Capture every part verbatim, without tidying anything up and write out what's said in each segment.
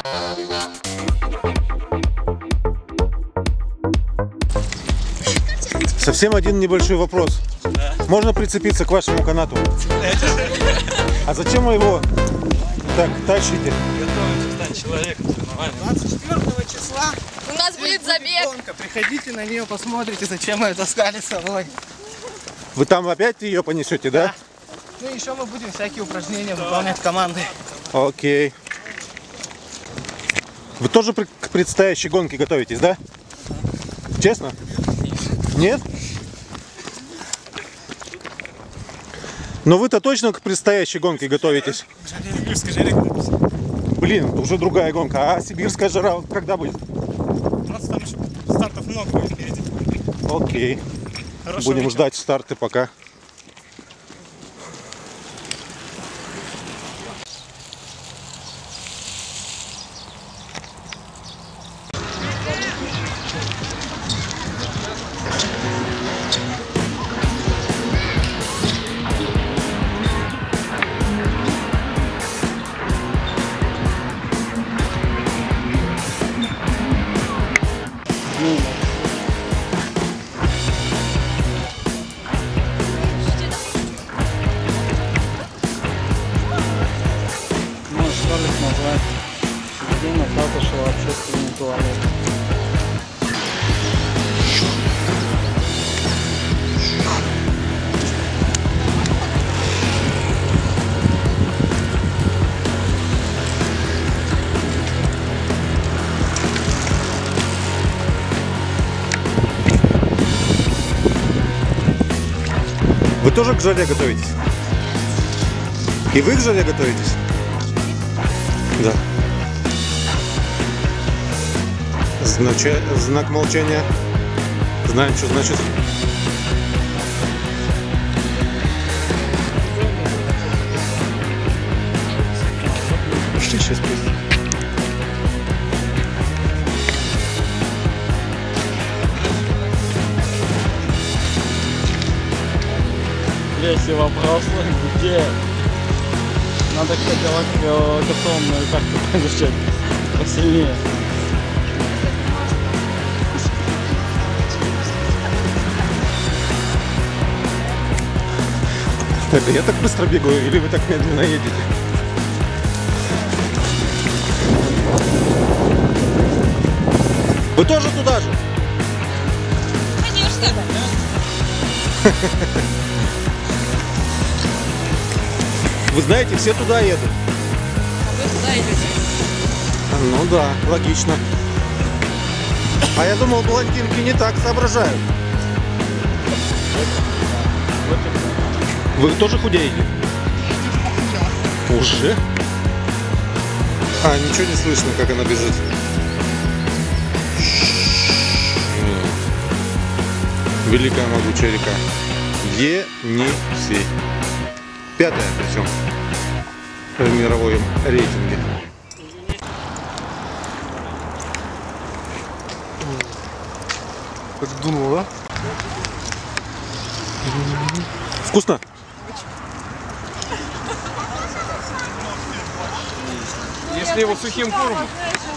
Совсем один небольшой вопрос. Да. Можно прицепиться к вашему канату? А зачем вы его так тащите? Готовимся стать человеком. двадцать четвёртого числа у нас будет забег. Гонка. Приходите на нее, посмотрите, зачем мы ее таскали с собой. Вы там опять ее понесете, да? Ну еще мы будем всякие упражнения выполнять команды. Окей. Вы тоже к предстоящей гонке готовитесь, да? Честно? Нет? Но вы-то точно к предстоящей гонке готовитесь? Блин, уже другая гонка. А сибирская жара когда будет? У нас там еще стартов много будет впереди. Окей. Хорошего Будем вечера. ждать старты пока. Можешь ролик назвать «День Катышева. Общественный туалет». Вы тоже к жаре готовитесь? И вы к жаре готовитесь? Да. Значит, знак молчания. Знаем, что значит. Пошли сейчас просто. Если вопросы, где надо, кстати, локационную карту изучать посильнее. Это я так быстро бегаю, или вы так медленно едете? Вы тоже туда же? Конечно. Вы знаете, все туда едут. Вы туда идете. Ну да, логично. А я думал, блондинки не так соображают. Вы тоже худеете? Уже? А, ничего не слышно, как она бежит. Великая могучая река. Енисей. Пятая причем в мировом рейтинге. Как дунуло, да? Вкусно? Если его сухим кормом.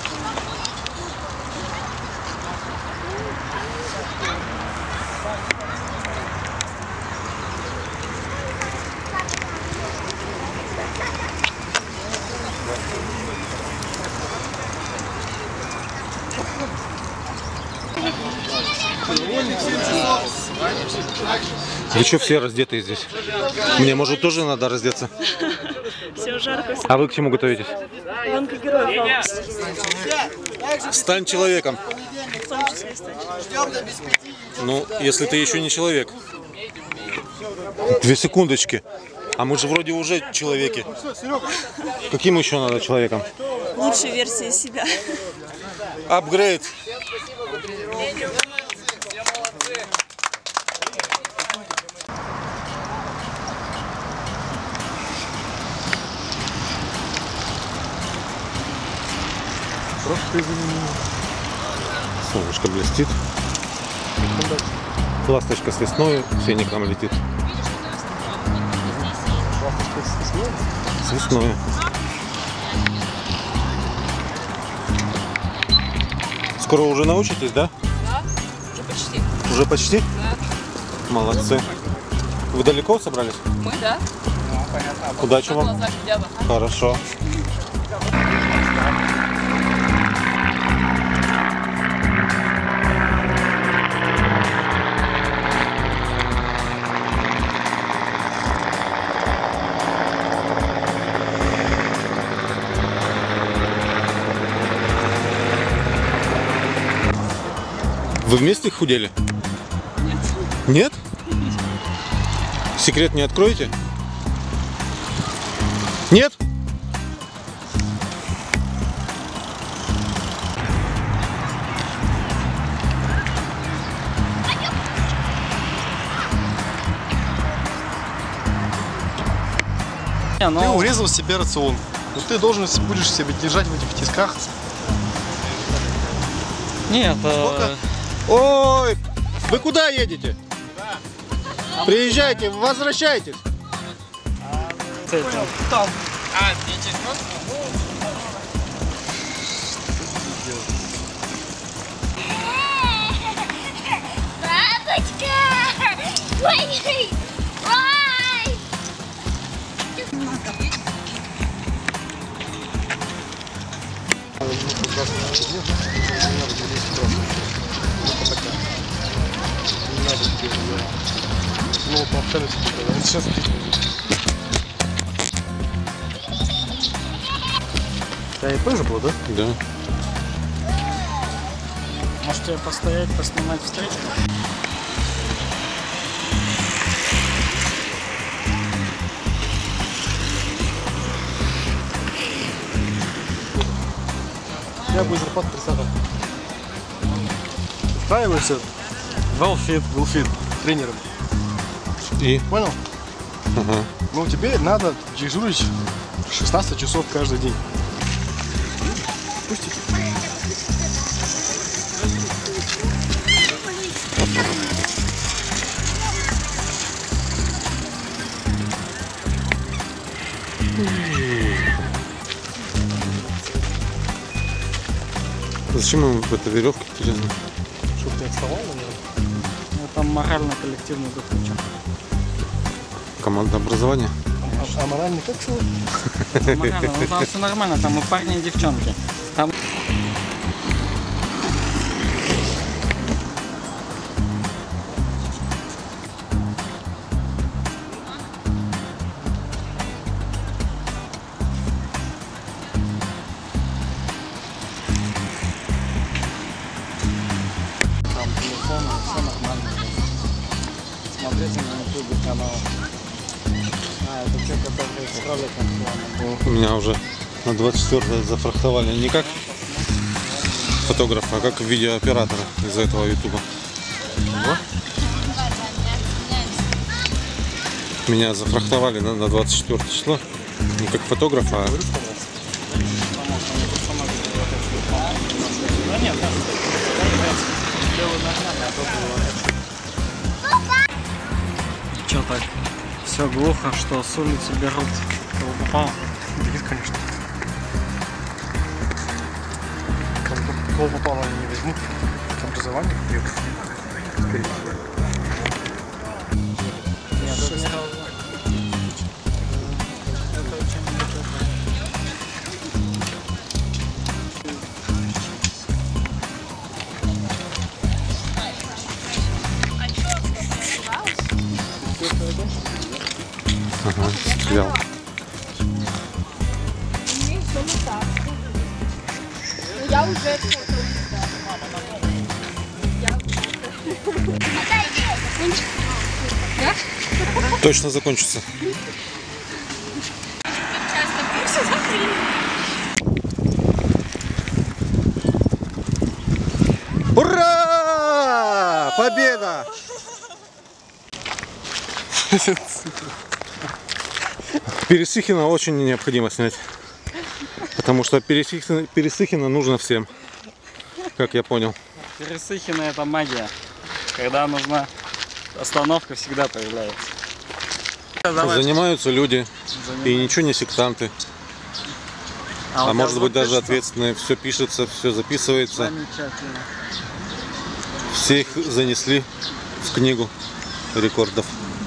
Вы что все раздетые здесь? Мне, может, тоже надо раздеться? Все жарко. А вы к чему готовитесь? Гонка героев. Стань человеком. В том числе стать. Ну, если ты еще не человек. Две секундочки. А мы же вроде уже человеки. Каким еще надо человеком? Лучшей версии себя. Апгрейд. Солнышко блестит. Ласточка с весной, все к нам летит. С весной. Скоро уже научитесь, да? Да, уже почти. Уже почти? Да. Молодцы. Вы далеко собрались? Мы, да. Удачи На вам. глазах хотя бы. Хорошо. Вы вместе худели? Нет. Нет? Секрет не откроете? Нет? Не, Ты ну, урезал себе рацион. Но ты должен будешь себя держать в этих тисках. нет, э, Ой, вы куда едете? Приезжайте, возвращайтесь. с этим. Бабочка! Ой! Ой! Ну, пообщались. Сейчас Да, и тоже было, да? Да. Можете постоять, поснимать встречу? я буду зарплату тридцать. Устраиваешься Велфит. велфит тренером. И? Понял? Ага. Ну, тебе надо дежурить шестнадцать часов каждый день. Пустите. Зачем им эта веревка, интересно? Чтоб ты отставал, наверное. Ну, там морально-коллективный дух. Команда образования. А, а моральный как слово? Морально, ну там все нормально, там и парни, и девчонки. Там... Там телефон, все нормально. Смотрите на ютубе канал. А, это те, которые с роликом. У меня уже на двадцать четвёртое зафрахтовали не как фотографа, а как видеооператора из-за этого ютуба. Меня зафрахтовали на, на двадцать четвёртое число. Не как фотографа, а... Че так? Все глухо, что с улицы берут кого попало. Нет, конечно. Кого, кого попало, они не возьмут. Образование дают. Скорее всего. Нет, это не должно. Это очень нечестно. Ага, стрелял. Я уже... Точно закончится. Ура! Победа! Пересыхина очень необходимо снять. Потому что Пересыхина, Пересыхина нужно всем. Как я понял. Пересыхина — это магия. Когда нужна остановка, всегда появляется. Занимаются люди. И ничего не сектанты. А, вот может так быть вот даже что? ответственные. Все пишется, все записывается. Замечательно. Все их занесли в книгу рекордов.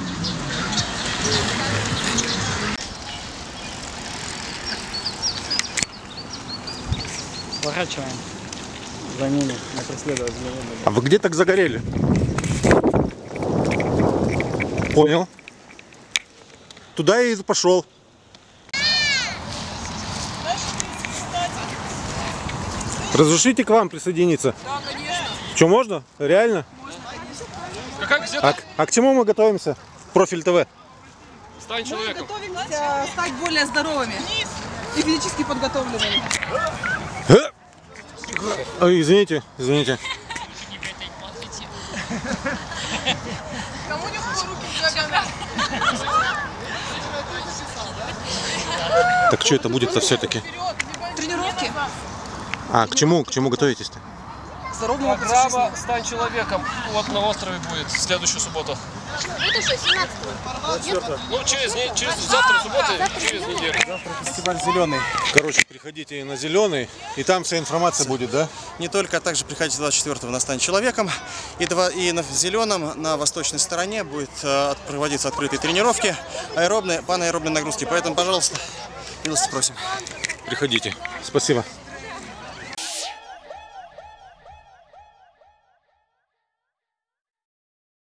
Сворачиваем за ними на преследовать. А вы где так загорели? Понял. Туда я и пошел. Разрешите к вам присоединиться? Да, конечно. Что, можно? Реально? А как где-то? А, к- а к чему мы готовимся? Профиль ТВ. Стань человеком. Готовимся стать более здоровыми и физически подготовленными. Э? Ой, извините, извините. Кому не руки в диагональ? Так что это будет-то все-таки? Тренировки. А, к чему, к чему готовитесь-то? Здоровому Программа «Стань человеком» вот на острове будет в следующую субботу. Это что, семнадцатого? Ну, через, не- через завтра суббота, через неделю. Фестиваль зеленый. Короче, приходите на Зеленый, и там вся информация будет, да? Не только, а также приходите двадцать четвёртого на «Стань человеком». И, два, и на Зеленом, на восточной стороне, будет э, проводиться открытые тренировки, аэробные, панаэробные нагрузки. Поэтому, пожалуйста, милости просим. Приходите. Спасибо.